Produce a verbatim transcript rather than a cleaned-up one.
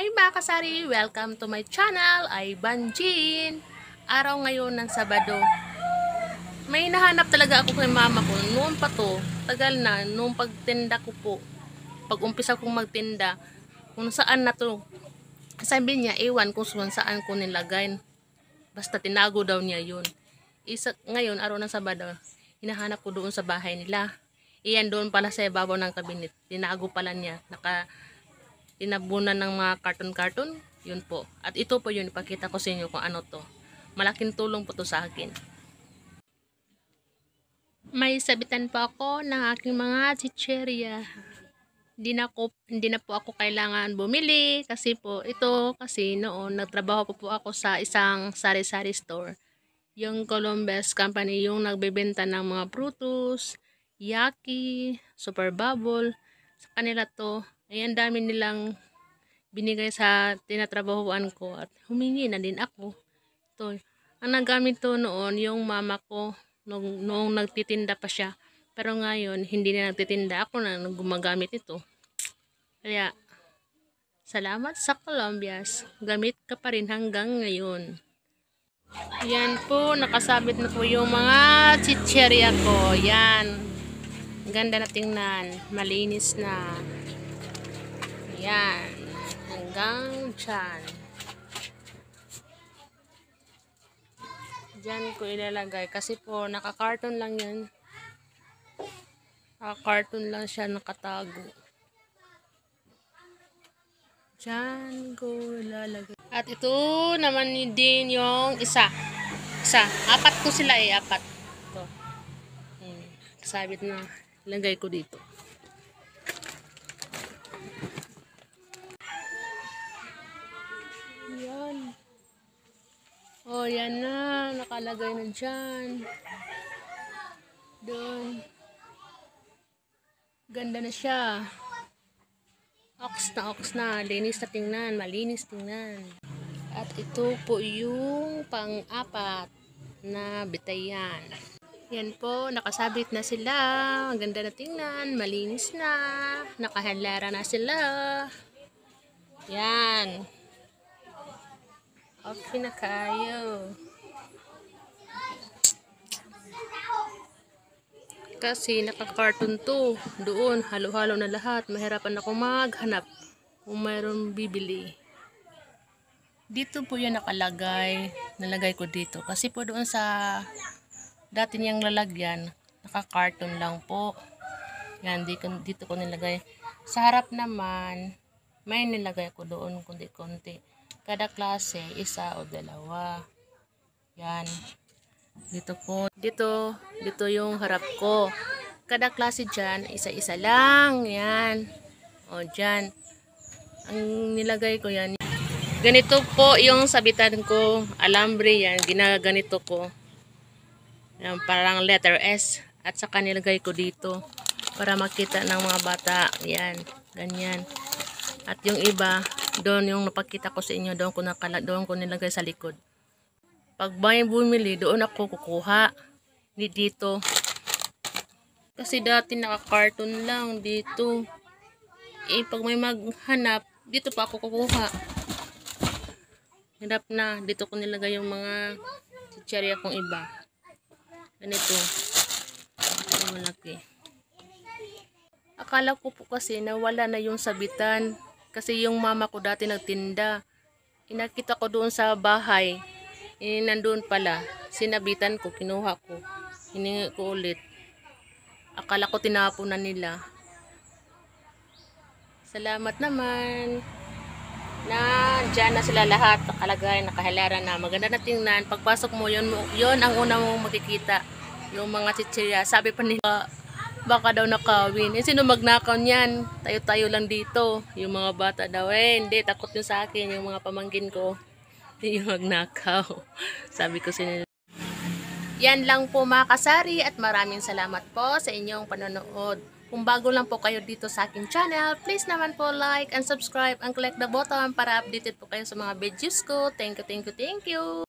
Hi mga kasari! Welcome to my channel, ay Banjin! Araw ngayon ng Sabado. May nahanap talaga ako kay mama ko. Noon pa to, tagal na, noong pagtinda ko po. Pag umpisa kong magtinda, kung saan na to. Sabi niya, ewan kung saan ko nilagay. Basta tinago daw niya yun. Isa, ngayon, araw ng Sabado, hinahanap ko doon sa bahay nila. Iyan doon pala sa ibabaw ng kabinet. Tinago pala niya. Naka tinabunan ng mga karton-karton, yun po. At ito po yun, ipakita ko sa inyo kung ano to. Malaking tulong po to sa akin. May sabitan po ako ng aking mga chicheria. Hindi na, ko, hindi na po ako kailangan bumili kasi po ito, kasi noon nagtrabaho po po ako sa isang sari-sari store. Yung Columbus Company, yung nagbebenta ng mga Brutus, Yaki, Super Bubble. Sa kanila to, ayan dami nilang binigay sa tinatrabahuan ko at humingi na din ako. Ito, ang nagamit to noon yung mama ko nung, nung nagtitinda pa siya. Pero ngayon, hindi na nagtitinda. Ako na gumagamit ito. Kaya, salamat sa Columbias. Gamit ka pa rin hanggang ngayon. Yan po, nakasabit na po yung mga chicheria ko. Yan. Ganda na tingnan. Malinis na. Yan. Hanggang dyan. Dyan ko ilalagay. Kasi po, naka-carton lang yan. Naka-carton lang siya nakatago. Dyan ko ilalagay. At ito naman din yung isa. Isa. Apat ko sila eh. Apat. Ito. Hmm. Sabit na. Lagay ko dito. Yan. Oh, yan na. Nakalagay na dyan. Doon. Ganda na siya. Ox na, ox na. Linis na tingnan. Malinis tingnan. At ito po yung pang-apat na bitayan. Yan po. Nakasabit na sila. Ang ganda na tingnan. Malinis na. Nakahalara na sila. Yan. Okay na kayo. Kasi naka-carton to. Doon, halo-halo na lahat. Mahirapan ako maghanap kung mayroon bibili. Dito po yan nakalagay. Nalagay ko dito. Kasi po doon sa dati niyang lalagyan, naka-carton lang po. Yan, dito, dito ko nilagay. Sa harap naman, may nilagay ko doon kundi-kunti. Kada klase, isa o dalawa. Yan. Dito po. Dito, dito yung harap ko. Kada klase dyan, isa-isa lang. Yan. O, dyan. Ang nilagay ko yan. Ganito po yung sabitan ko. Alambre yan. Ginaganito ko. Yan, parang letter S. At saka nilagay ko dito. Para makita ng mga bata. Yan. Ganyan. At yung iba, doon yung napakita ko sa inyo, doon ko, nakala, doon ko nilagay sa likod. Pag may bumili, doon ako kukuha. Hindi dito. Kasi dati naka-carton lang dito. Eh, pag may maghanap, dito pa ako kukuha. Hirap na. Dito ko nilagay yung mga chicheria kong iba. Ganito. Ito malaki. Akala ko po kasi nawala na yung sabitan. Kasi yung mama ko dati nagtinda. Inakita ko doon sa bahay. Eh, nandun pala. Sinabitan ko, kinuha ko. Hiningi ko ulit. Akala ko tinapon na nila. Salamat naman. Na dyan na sila lahat. Nakalagay, nakahalara na. Maganda na tingnan. Pagpasok mo, yun, yun ang una mong makikita. Yung mga chicheria. Sabi pa nila, baka daw nakawin. Eh, sino magnakaw niyan? Tayo-tayo lang dito. Yung mga bata daw. Eh, hindi. Takot yun sa akin. Yung mga pamangkin ko. Yung magnakaw. Sabi ko sila. Yan lang po mga kasari. At maraming salamat po sa inyong panonood. Kung bago lang po kayo dito sa aking channel, please naman po like and subscribe and click the button para updated po kayo sa mga videos ko. Thank you, thank you, thank you.